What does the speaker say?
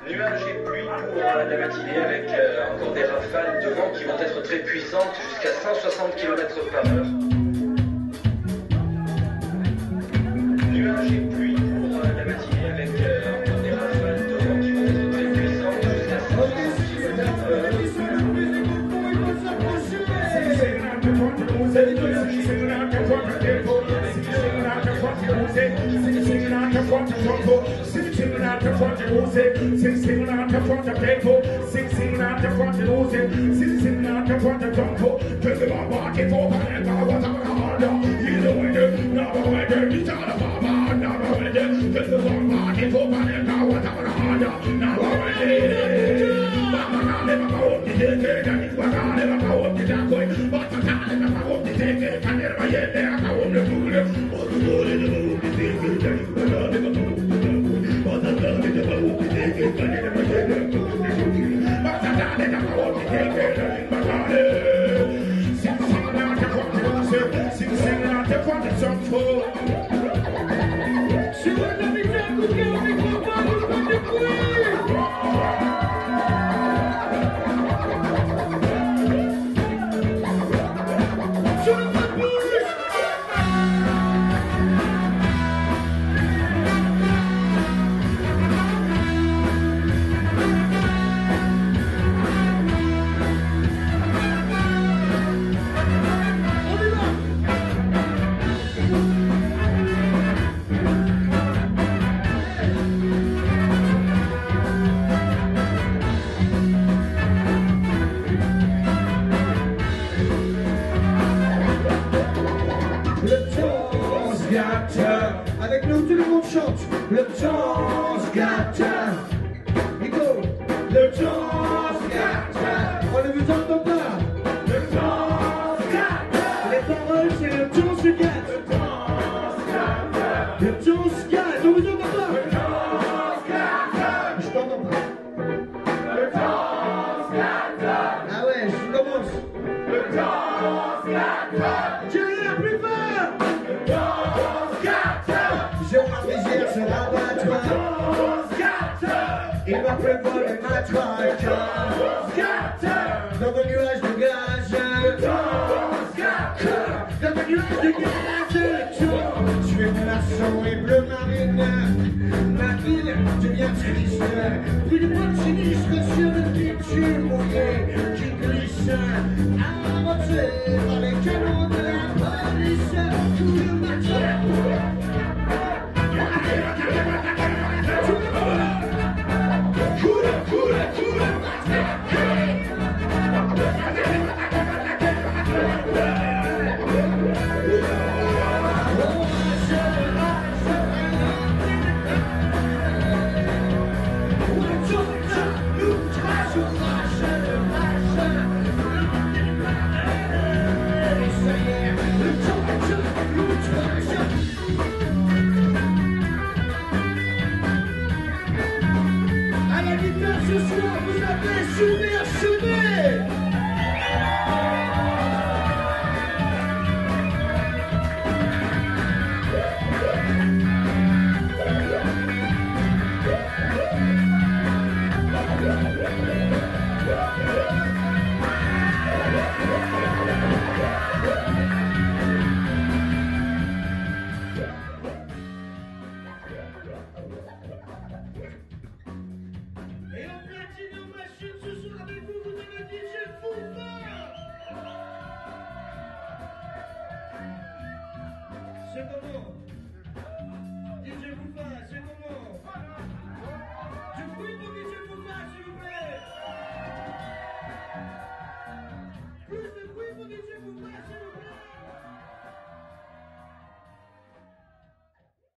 Nuages et pluie pour la matinée avec encore des rafales de vent qui vont être très puissantes jusqu'à 160 km/h. Nuages et pluie pour la matinée avec encore des rafales de vent qui vont être très puissantes jusqu'à 160 km/h. Singing out the front and lose it, singing out the front of people, singing out the front and lose it, singing out the front of tempo. Cause if I'm walking for my God, what's up with the harder? You know it, never went there, you tell the mama, never went there. Cause if I'm walking for my God, what's up with the harder? Never went there. Mama, now never go up to take it, and it's what I never go up to that way. But I can't never go up to take it, and never yet there, I go up to do it. Oh, the Lord is the move to take it, and it's what I never go up to do it. Avec nous, tout le monde chante. Le temps se gâte. Nico, le temps se gâte. On ne vous entend pas. Le temps se gâte. Les paroles, c'est le temps se gâte. Le temps se gâte. Le temps se gâte. On vous entend pas. Le temps se gâte. Je t'entends pas. Le temps se gâte. Ah ouais, je commence. Le temps se gâte. J'ai la plus fort. Le temps se gâte. Je m'apprécie sur l'abattoir. Il m'a préparé ma traque. Dans le nuage de gaz. Dans le nuage de gaz. Je fais de la sang et bleu marine. Ma ville devient triste. Plus de points de sinistre sur le bitume mouillé qui glisse. Avancé par les canons de la police. Tout le matin. À la guitare ce soir, vous avez Souvenir Souvenir. Et en platine en machine ce soir avec vous, vous avez DJ Foufa. C'est comment DJ Foufa.